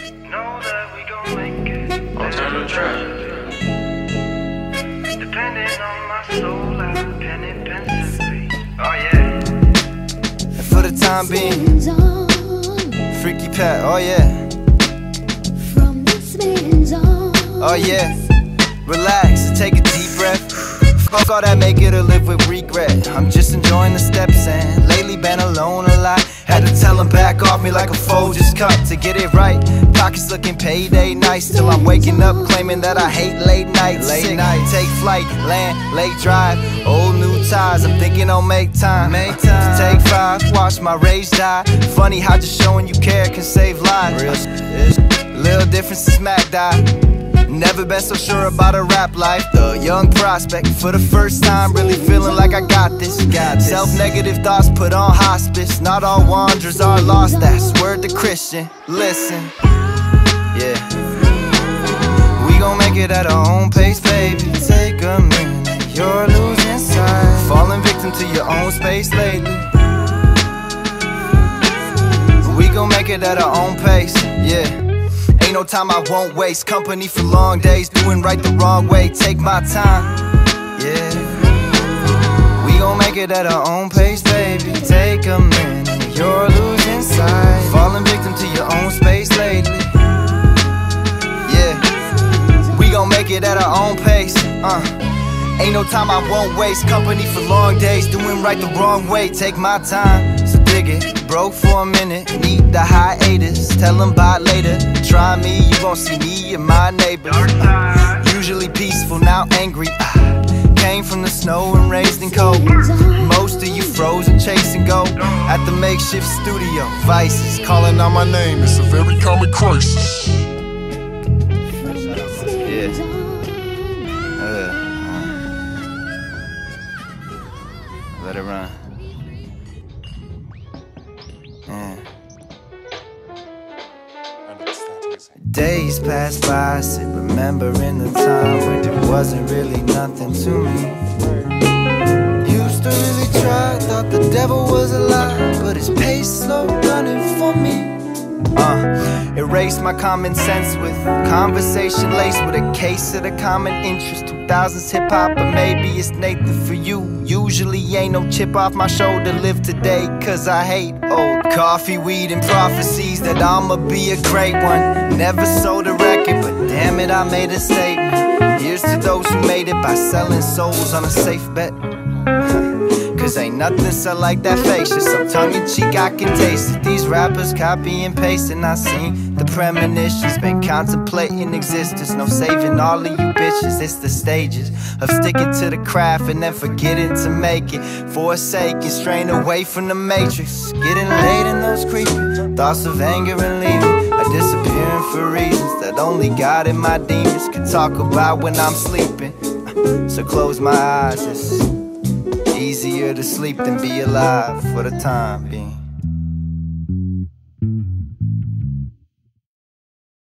Know that we gon' make it. Alternative track. Depending on my soul, I pen it pensively. Oh yeah. And for the time being, Freaky Pat, oh yeah. Oh yeah, relax and take a deep breath. Fuck all that make it or live with regret. I'm just enjoying the steps and lately been alone a lot. Had to tell him back off me like a foe just cut to get it right. Pockets looking payday nice till I'm waking up claiming that I hate late nights. Late night, take flight, land, late drive. Old new ties, I'm thinking I'll make time. To take 5, watch my rage die. Funny how just showing you care can save lives. Little difference is Mac die. Never been so sure about a rap life. The young prospect for the first time, really feeling like I got this. Self-negative thoughts put on hospice. Not all wanderers are lost, that's word to Christian. Listen, yeah, we gon' make it at our own pace, baby. Take a minute, you're losing sight. Falling victim to your own space lately. We gon' make it at our own pace, yeah. Ain't no time I won't waste. Company for long days, doing right the wrong way. Take my time, yeah. We gon' make it at our own pace, baby. Take a minute, you're losing sight. Falling victim to your own space lately. Yeah, we gon' make it at our own pace, Ain't no time I won't waste. Company for long days, doing right the wrong way. Take my time, so dig it. Broke for a minute, need the hiatus. Tell them about later. Try me, you gon' see me and my neighbors. Usually peaceful, now angry. Came from the snow and raised in cold. Most of you frozen, chasing gold. At the makeshift studio, vices calling out my name. It's a very common crisis. Yeah. Let it run. Days pass by, I sit remembering the time when there wasn't really nothing to me. Used to really try, thought the devil was a lie, but his pace slow running for me. Erased my common sense with conversation laced with a case of the common interest. 2000s hip-hop, but maybe it's Nathan for you. Usually ain't no chip off my shoulder. Live today cause I hate old coffee, weed, and prophecies that I'ma be a great one. Never sold a record, but damn it, I made a statement. Here's to those who made it by selling souls on a safe bet. Cause ain't nothing sell like that facial. So tongue-in-cheek I can taste it. These rappers copy and paste, and I seen the premonitions. Been contemplating existence. No saving all of you bitches. It's the stages of sticking to the craft and then forgetting to make it. Forsaken, straying away from the matrix. Getting late in those creeping thoughts of anger and leaving. Or disappearing for reasons that only God and my demons can talk about when I'm sleeping. So close my eyes, it's easier to sleep than be alive for the time being.